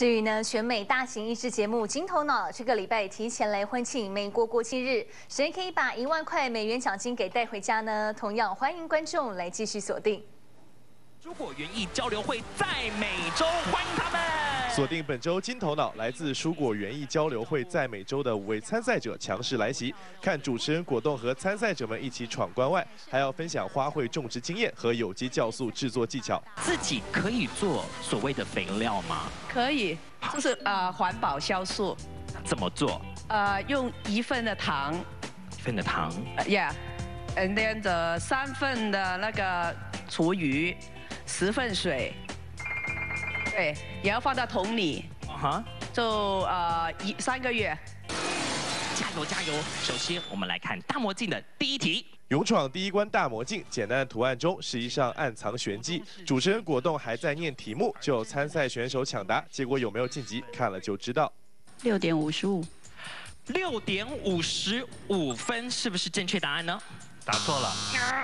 至于呢，全美大型益智节目《金头脑》这个礼拜提前来欢庆美国国庆日，谁可以把10000块奖金给带回家呢？同样欢迎观众来继续锁定。 蔬果园艺交流会在美洲，欢迎他们！ 锁定本周金头脑，来自蔬果园艺交流会在美洲的5位参赛者强势来袭，看主持人果冻和参赛者们一起闯关外，还要分享花卉种植经验和有机酵素制作技巧。 自己可以做所谓的肥料吗？ 可以，就是环保酵素。 怎么做？ 用1份的糖。 1份的糖。 Yeah，and then 3份的那个厨余，10份水。 对，也要放到桶里，就3个月。 加油加油！首先我们来看大魔镜的第一题。 勇闯第一关大魔镜，简单的图案中实际上暗藏玄机。主持人果冻还在念题目，就有参赛选手抢答，结果有没有晋级，看了就知道。 6.55。 6.55分是不是正确答案呢？答错了。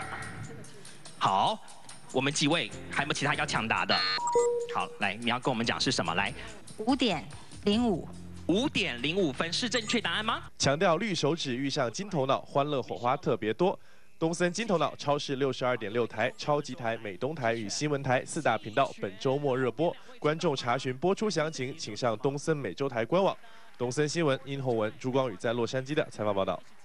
好。 我们几位还有没有其他要抢答的？好，来，你要跟我们讲是什么？来 ，5.05。 5.05分是正确答案吗？ 强调绿手指遇上金头脑，欢乐火花特别多。东森金头脑超市62.6台、超级台、美东台与新闻台4大频道本周末热播。观众查询播出详情，请上东森美洲台官网。东森新闻殷宏文、朱光宇在洛杉矶的采访报道。